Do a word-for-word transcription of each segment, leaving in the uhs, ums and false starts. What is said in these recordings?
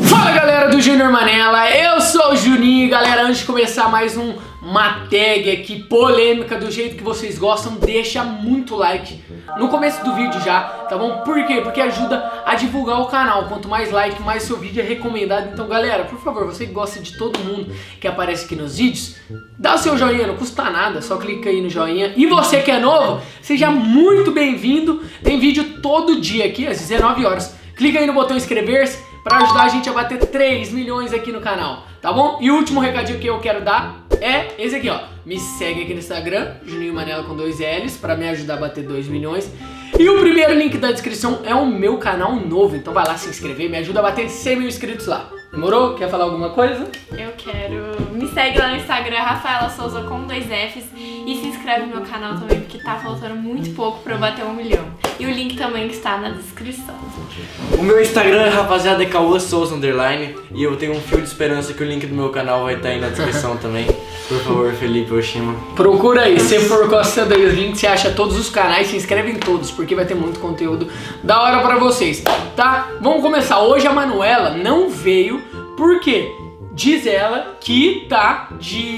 Fala galera do Júnior Manela, eu sou o Juninho. Galera, antes de começar mais um, uma tag aqui polêmica do jeito que vocês gostam, deixa muito like no começo do vídeo já, tá bom? Por quê? Porque ajuda a divulgar o canal. Quanto mais like, mais seu vídeo é recomendado. Então galera, por favor, você que gosta de todo mundo que aparece aqui nos vídeos, dá o seu joinha, não custa nada, só clica aí no joinha. E você que é novo, seja muito bem-vindo. Tem vídeo todo dia aqui às dezenove horas. Clica aí no botão inscrever-se para ajudar a gente a bater três milhões aqui no canal, tá bom? E o último recadinho que eu quero dar é esse aqui, ó. Me segue aqui no Instagram, Juninho Manela com dois L's, para me ajudar a bater dois milhões. E o primeiro link da descrição é o meu canal novo, então vai lá se inscrever, me ajuda a bater cem mil inscritos lá. Demorou? Quer falar alguma coisa? Eu quero. Me segue lá no Instagram, Rafaela Souza com dois F's. E se inscreve no meu canal também, porque tá faltando muito pouco pra eu bater um milhão. E o link também que está na descrição. O meu Instagram é rapaziada é Cauã Souza underline. E eu tenho um fio de esperança que o link do meu canal vai estar aí na descrição também. Por favor, Felipe Oshima. Procura aí, se for gostando aí os links, você acha todos os canais, se inscreve em todos, porque vai ter muito conteúdo da hora pra vocês, tá? Vamos começar. Hoje a Manuela não veio, porque diz ela que tá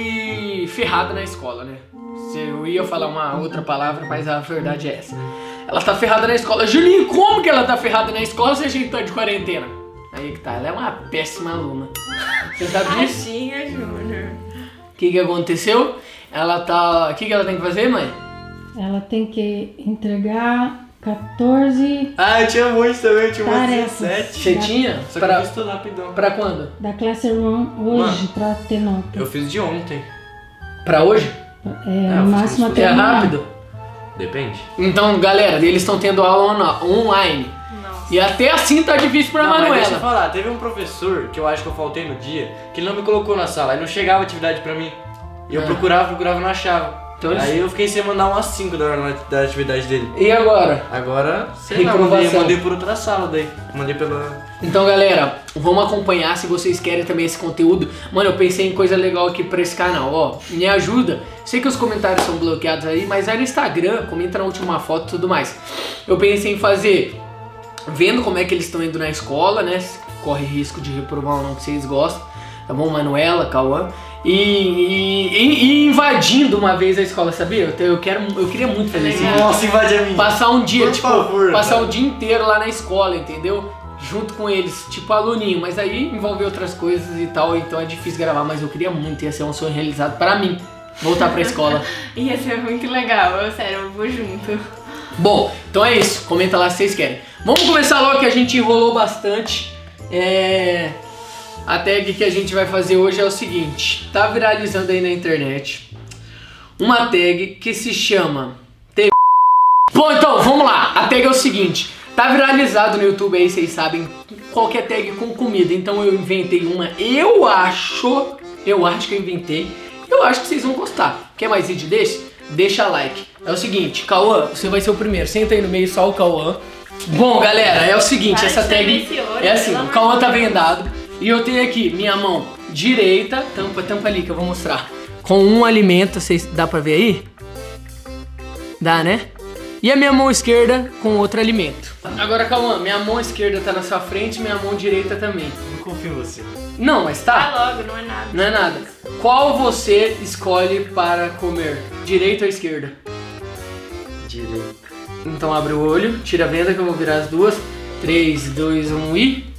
de ferrada na escola, né? Eu ia falar uma outra palavra, mas a verdade é essa. Ela tá ferrada na escola. Julinho, como que ela tá ferrada na escola se a gente tá de quarentena? Aí que tá, ela é uma péssima aluna. Você sabe disso? Tadinha, Júnior. O que que aconteceu? Ela tá... O que que ela tem que fazer, mãe? Ela tem que entregar quatorze Ah, eu tinha muito também, eu tinha umas tarefas dezessete. Você tinha? Só que eu Pra, fiz tudo rapidão. pra quando? da Classroom hoje pra ter nota. Eu fiz de ontem. Pra hoje? É, eu o fiz máximo como até É amanhã. rápido? Depende. Então, galera, eles estão tendo aula on- online. Nossa. E até assim tá difícil pra Não, mas deixa eu Manuela. falar, teve um professor que eu acho que eu faltei no dia, que ele não me colocou na sala, aí não chegava atividade pra mim. E eu Ah. procurava, procurava e não achava. Então eles- Aí eu fiquei sem mandar umas cinco da hora da atividade dele. E agora? Agora, sei lá, Reprovação. mandei, mandei por outra sala daí. Mandei pela... Então, galera, vamos acompanhar se vocês querem também esse conteúdo. Mano, eu pensei em coisa legal aqui pra esse canal, ó. Me ajuda. Sei que os comentários são bloqueados aí, mas aí no Instagram, comenta na última foto e tudo mais. Eu pensei em fazer, vendo como é que eles estão indo na escola, né? Se corre risco de reprovar ou não, que vocês gostam. Tá bom? Manuela, Cauã. E, e- e- e invadindo uma vez a escola, sabia? Eu, te- eu, quero, eu queria muito fazer isso. Nossa, invade a minha. Passar um dia, Por tipo, favor, passar cara. o dia inteiro lá na escola, entendeu? Junto com eles, tipo aluninho, mas aí envolve outras coisas e tal, então é difícil gravar, mas eu queria muito, ia ser um sonho realizado para mim, voltar pra escola. Ia ser muito legal, eu, sério, eu vou junto. Bom, então é isso, comenta lá se vocês querem. Vamos começar logo que a gente enrolou bastante. É... A tag que a gente vai fazer hoje é o seguinte, tá viralizando aí na internet uma tag que se chama T V. Bom, então, vamos lá, a tag é o seguinte, tá viralizado no YouTube aí, vocês sabem, qualquer tag com comida, então eu inventei uma, eu acho, eu acho que eu inventei, eu acho que vocês vão gostar. Quer mais vídeo desse? Deixa like. É o seguinte, Cauã, você vai ser o primeiro, senta aí no meio, só o Cauã. Bom, galera, é o seguinte, Para essa de tag tremer esse olho, é assim, pelo o Cauã amor tá de Deus. vendado e eu tenho aqui minha mão direita, tampa, tampa ali que eu vou mostrar, com um alimento, vocês, dá pra ver aí? Dá, né? E a minha mão esquerda com outro alimento. Agora, Cauã, minha mão esquerda tá na sua frente, minha mão direita também. Não confio em você. Não, mas tá? Vai logo, não é nada. Não é nada. Qual você escolhe para comer? Direita ou esquerda? Direito. Então abre o olho, tira a venda que eu vou virar as duas. três, dois, um e...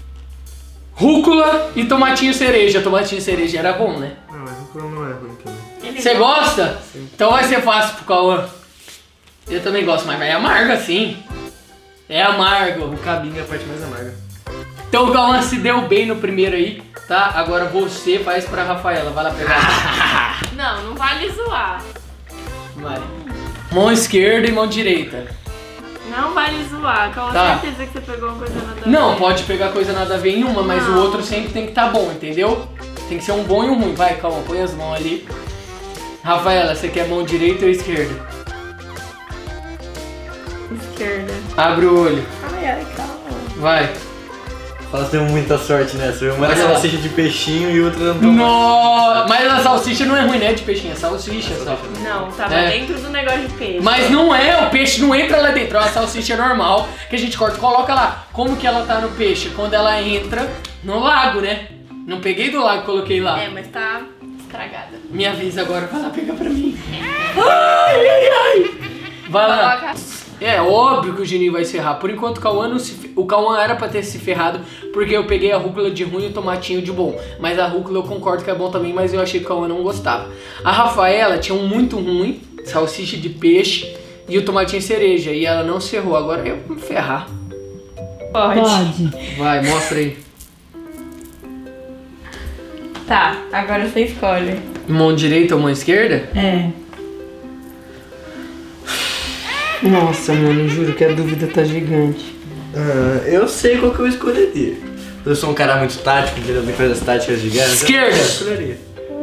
Rúcula e tomatinho cereja. Tomatinho cereja era bom, né? Não, mas o não é ruim também. Ele Você gosta? Então vai ser fácil pro Cauã. Eu também gosto, mas é amargo assim. É amargo. O cabinho é a parte mais amarga. Então o Cauã se deu bem no primeiro aí, tá? Agora você faz pra Rafaela. Vai lá pegar. Não, não vale zoar. Vai. Mão esquerda e mão direita. Não vale zoar, com Tá. certeza que você pegou uma coisa nada a Não, ver. pode pegar coisa nada a ver em uma, mas Não. o outro sempre tem que estar bom, entendeu? Tem que ser um bom e um ruim. Vai, calma, põe as mãos ali. Rafaela, você quer mão direita ou esquerda? Esquerda. Abre o olho. Ai, ai, calma. Vai. Nós temos muita sorte nessa. Uma Olha era lá. salsicha de peixinho e outra não. Nossa, mas a salsicha não é ruim, né? De peixinho, é salsicha só. Não, tava É. dentro do negócio de peixe. Mas não é, o peixe não entra lá dentro, é uma salsicha normal que a gente corta. Coloca lá, como que ela tá no peixe? Quando ela entra no lago, né? Não peguei do lago, coloquei lá. É, mas tá estragada. Minha vez agora, vai lá pegar pra mim. Ai, ai, ai. Vai lá. Coloca... É óbvio que o Juninho vai se ferrar. Por enquanto o Cauã, não se... fe- o Cauã era pra ter se ferrado porque eu peguei a rúcula de ruim e o tomatinho de bom. Mas a rúcula eu concordo que é bom também, mas eu achei que o Cauã não gostava. A Rafaela tinha um muito ruim, salsicha de peixe e o tomatinho cereja. E ela não se ferrou. Agora eu vou me ferrar. Pode. Pode. Vai, mostra aí. Tá, agora você escolhe. Mão direita ou mão esquerda? É. Nossa, mano, juro que a dúvida tá gigante. Ah, eu sei qual que eu escolheria. Eu sou um cara muito tático, entendeu? Tem coisas táticas gigantes. Esquerda. Eu escolheria.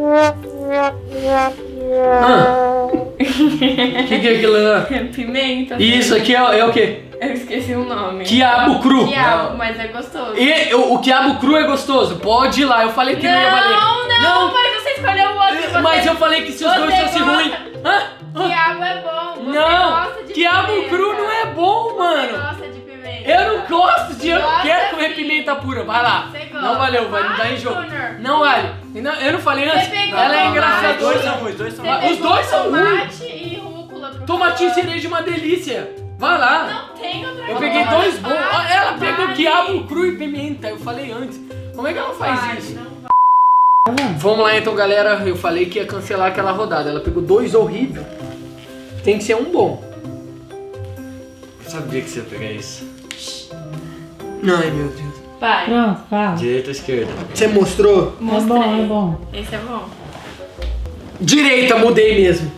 Ah. O que, que é aquilo lá? Pimenta. E isso aqui é, é o quê? Eu esqueci o nome. Quiabo cru. Quiabo, mas é gostoso. E o, o quiabo cru é gostoso? Pode ir lá, eu falei que não, ia valer. Não, não, mas você escolheu o outro. Você... Mas eu falei que se os Você dois fossem gosta- ruins. Hã? Hã? Quiabo é bom. Você Não, gosta de quiabo pimenta. cru não é bom, Você mano. gosta de pimenta. Eu não gosto de, eu não Gosta quero comer sim. pimenta pura. Vai lá. Você gosta. Não valeu, vai me dar Vai, enjoo. Júnior. Não vale. Não, eu não falei antes. pegou Ela é tomate. engraçadora. Dois são ruins, dois são Você ruins. Os pegou dois são tomate e rúcula pro Tomatinho Cauã. cereja é uma delícia. Vai lá. Não tem outra Eu coisa. peguei dois bons. Vai, Ó, ela pegou vai. quiabo cru e pimenta. Eu falei antes. Como é que ela faz Vai, isso? não vai. Vamos lá então, galera. Eu falei que ia cancelar aquela rodada. Ela pegou dois horríveis. Tem que ser um bom. Eu sabia que você ia pegar isso. Ai, meu Deus. Vai. Pronto, fala. Direita ou esquerda? Você mostrou? É Mostrei. bom, é bom. Esse é bom. Direita, mudei mesmo.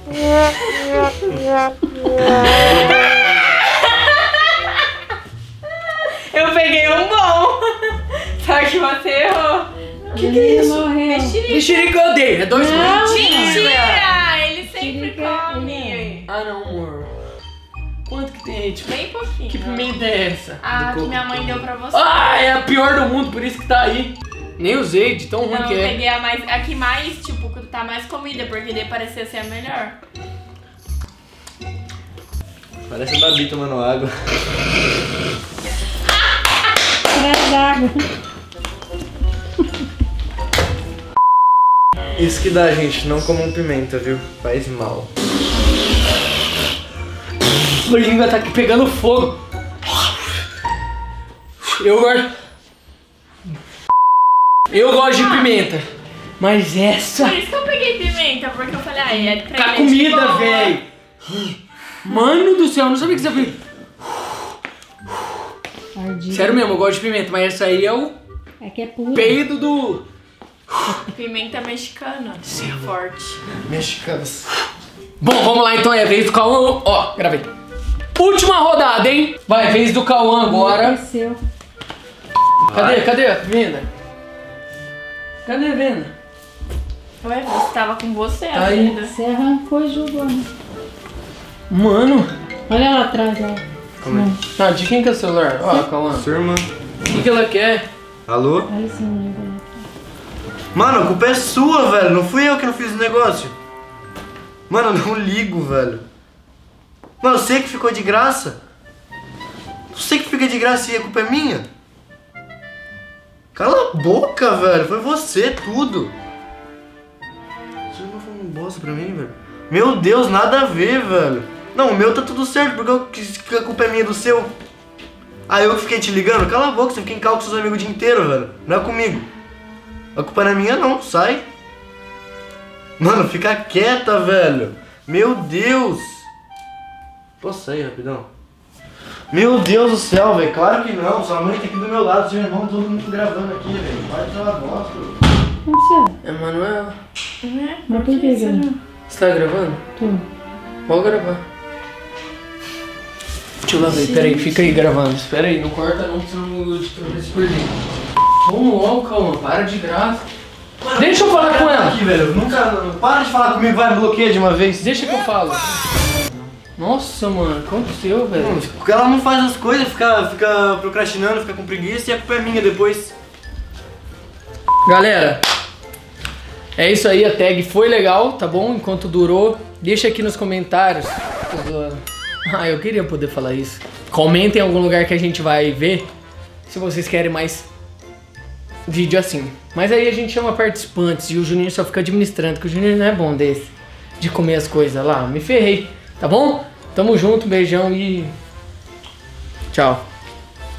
Eu peguei um bom. Só que você errou. Que que é isso? Morreu. Mexerica. Mexerica eu odeio. É dois Não. ruins. Mentira! Ele sempre Mexerica, come. Ah, não, amor. Quanto que tem aí? Tipo, Bem pouquinho. que pimenta é essa? Ah, Do que minha mãe deu pra você. Ah, é a pior do mundo, por isso que tá aí. Nem usei, de tão ruim Não, que eu é. peguei a mais, a que mais, tipo, que tá mais comida, porque daí parecia ser a melhor. Parece a Babi tomando água. Traz água. Isso que dá, gente. Não comam pimenta, viu? Faz mal. A língua tá aqui pegando fogo. Eu gosto. Eu gosto de pimenta. Mas essa. Por isso que eu peguei pimenta, porque eu falei, ah, é pra Tá ele é de comida, boa. velho. Mano do céu, eu não sabia que você fez. Ardida. Sério mesmo, eu gosto de pimenta, mas essa aí é o É que é puro. peido do. Pimenta mexicana. Forte. Mexicanos. Bom, vamos lá então, é vez do Cauã. Ó, gravei. Última rodada, hein? Vai, vez do Cauã agora. Desceu. Cadê? Cadê a venda? Cadê a venda? Ué, você tava com você Tá aí. ainda. Você arrancou e jogou, né? Mano. Olha lá atrás, lá. Como é? Ah, de quem que é o celular? Ó, Cauã. Sua irmã. O que, que ela quer? Alô? Olha esse número lá. Mano, a culpa é sua, velho. Não fui eu que não fiz o negócio. Mano, eu não ligo, velho. Mano, eu sei que ficou de graça. Eu sei que fica de graça e a culpa é minha. Cala a boca, velho. Foi você, tudo. Você não falou um bosta pra mim, velho. Meu Deus, nada a ver, velho. Não, o meu tá tudo certo, porque eu, que a culpa é minha do seu. Ah, eu que fiquei te ligando? Cala a boca, você fica em cal com seus amigos o dia inteiro, velho. Não é comigo. A culpa não é minha não, sai. Mano, fica quieta, velho. Meu Deus. Posso sair rapidão? Meu Deus do céu, velho. Claro que não. Sua mãe tá aqui do meu lado, seu irmão, todo mundo gravando aqui, velho. Vai tirar bosta. Não precisa. É Manuela. Mas por que, velho? Você tá gravando? Tô. Pode gravar. Deixa eu lá ver, peraí, fica aí gravando. Espera aí, não corta não, senão o editor vai se perder. Vamos logo, calma, para de graça. Deixa eu falar com ela. Aqui, velho. Nunca. Para de falar comigo, vai, bloqueia de uma vez. Deixa que eu falo. Nossa, mano, o que aconteceu, velho? Não, porque ela não faz as coisas, fica, fica procrastinando, fica com preguiça e a culpa é minha depois. Galera, é isso aí, a tag foi legal, tá bom? Enquanto durou, deixa aqui nos comentários. Ah, eu queria poder falar isso. Comentem em algum lugar que a gente vai ver se vocês querem mais vídeo assim. Mas aí a gente chama participantes e o Juninho só fica administrando, que o Juninho não é bom desse, de comer as coisas lá. Me ferrei, tá bom? Tamo junto, beijão e tchau.